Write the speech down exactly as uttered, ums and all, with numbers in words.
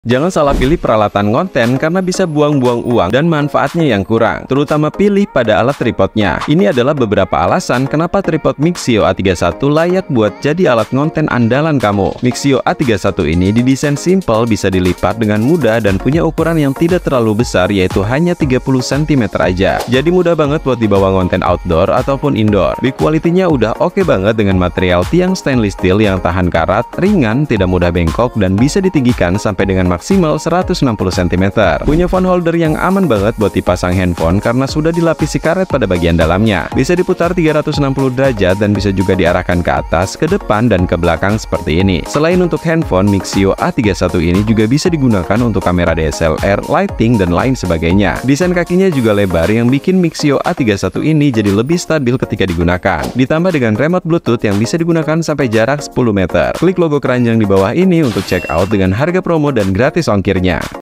Jangan salah pilih peralatan konten karena bisa buang-buang uang dan manfaatnya yang kurang. Terutama pilih pada alat tripodnya. Ini adalah beberapa alasan kenapa tripod Mixio A tiga puluh satu layak buat jadi alat konten andalan kamu. Mixio A tiga puluh satu ini didesain simple, bisa dilipat dengan mudah dan punya ukuran yang tidak terlalu besar, yaitu hanya tiga puluh sentimeter aja. Jadi mudah banget buat dibawa konten outdoor ataupun indoor. Build quality-nya udah oke banget dengan material tiang stainless steel yang tahan karat, ringan, tidak mudah bengkok, dan bisa ditinggikan sampai dengan maksimal seratus enam puluh sentimeter. Punya phone holder yang aman banget buat dipasang handphone karena sudah dilapisi karet pada bagian dalamnya. Bisa diputar tiga ratus enam puluh derajat dan bisa juga diarahkan ke atas, ke depan, dan ke belakang seperti ini. Selain untuk handphone, Mixio A tiga puluh satu ini juga bisa digunakan untuk kamera D S L R, lighting, dan lain sebagainya. Desain kakinya juga lebar yang bikin Mixio A tiga puluh satu ini jadi lebih stabil ketika digunakan. Ditambah dengan remote Bluetooth yang bisa digunakan sampai jarak sepuluh meter. Klik logo keranjang di bawah ini untuk check out dengan harga promo dan gratis ongkirnya.